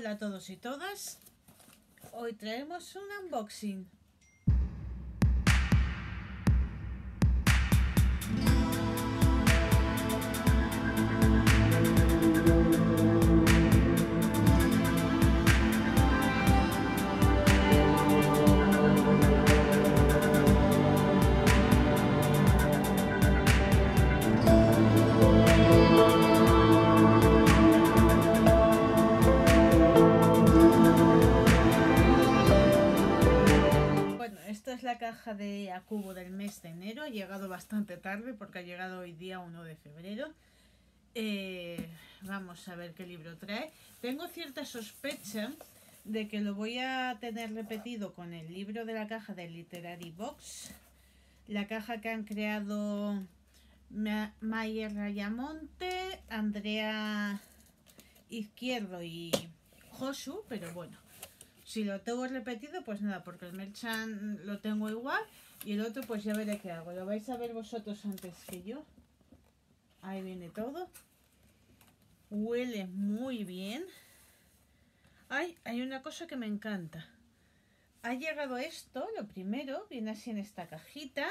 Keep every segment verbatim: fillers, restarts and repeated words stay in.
Hola a todos y todas. Hoy traemos un unboxing. Esta es la caja de Akubo del mes de enero. Ha llegado bastante tarde porque ha llegado hoy día uno de febrero. Eh, vamos a ver qué libro trae. Tengo cierta sospecha de que lo voy a tener repetido con el libro de la caja de Literary Box. La caja que han creado Mayer Rayamonte, Andrea Izquierdo y Josu, pero bueno. Si lo tengo repetido, pues nada, porque el merchan lo tengo igual. Y el otro, pues ya veré qué hago. Lo vais a ver vosotros antes que yo. Ahí viene todo. Huele muy bien. Ay, hay una cosa que me encanta. Ha llegado esto, lo primero. Viene así en esta cajita.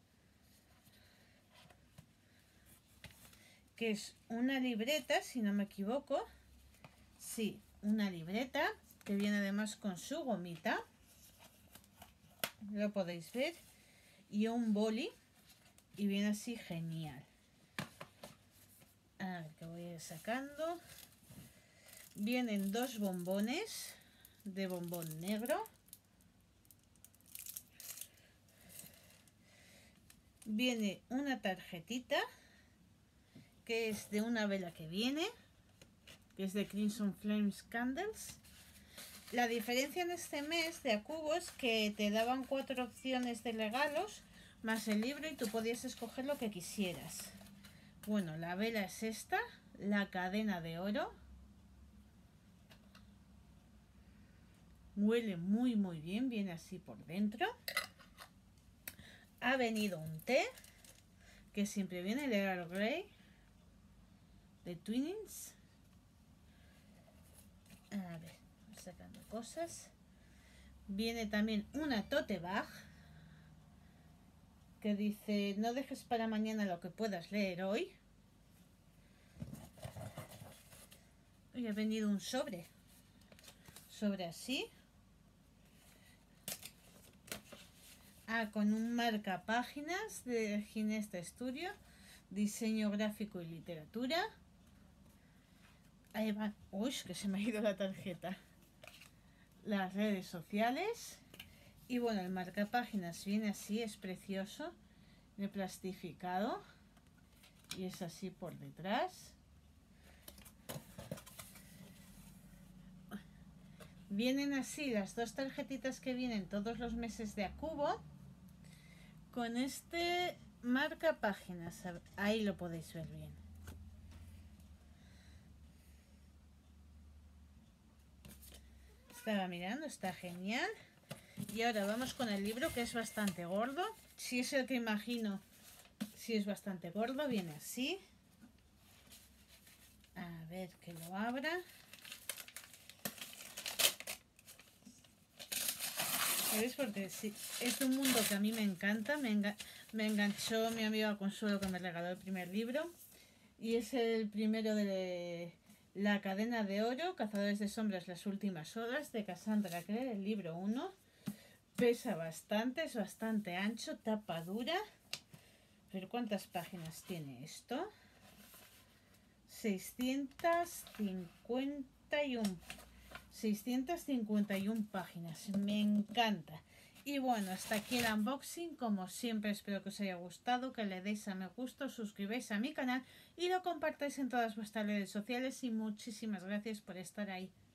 Que es una libreta, si no me equivoco. Sí, una libreta. Que viene además con su gomita, lo podéis ver, y un boli, y viene así genial. A ver, que voy a ir sacando. Vienen dos bombones de bombón negro. Viene una tarjetita que es de una vela que viene, que es de Crimson Flames Candles. La diferencia en este mes de Akubo es que te daban cuatro opciones de regalos más el libro y tú podías escoger lo que quisieras. Bueno, la vela es esta, la cadena de oro. Huele muy muy bien, viene así por dentro. Ha venido un té, que siempre viene, el Earl Grey de Twinings. A ver, sacando cosas. Viene también una tote bag que dice: no dejes para mañana lo que puedas leer hoy. Y ha venido un sobre. Sobre así. Ah, con un marca páginas de Ginesta Studio. Diseño gráfico y literatura. Ahí va. Uy, que se me ha ido la tarjeta. Las redes sociales. Y bueno, el marcapáginas viene así, es precioso, de plastificado, y es así por detrás. Vienen así las dos tarjetitas que vienen todos los meses de Akubo, con este marcapáginas, ahí lo podéis ver bien. Estaba mirando, está genial. Y ahora vamos con el libro, que es bastante gordo. Si es el que imagino, si es bastante gordo, viene así. A ver que lo abra. ¿Veis? Porque sí, es un mundo que a mí me encanta. Me, enga me enganchó mi amiga Consuelo, que me regaló el primer libro. Y es el primero de La cadena de oro, Cazadores de sombras, las últimas horas, de Cassandra Clare, el libro uno. Pesa bastante, es bastante ancho, tapa dura. Pero ¿cuántas páginas tiene esto? seiscientas cincuenta y uno. seiscientas cincuenta y uno páginas. Me encanta. Y bueno, hasta aquí el unboxing. Como siempre, espero que os haya gustado, que le deis a me gusta, os suscribáis a mi canal y lo compartáis en todas vuestras redes sociales. Y muchísimas gracias por estar ahí.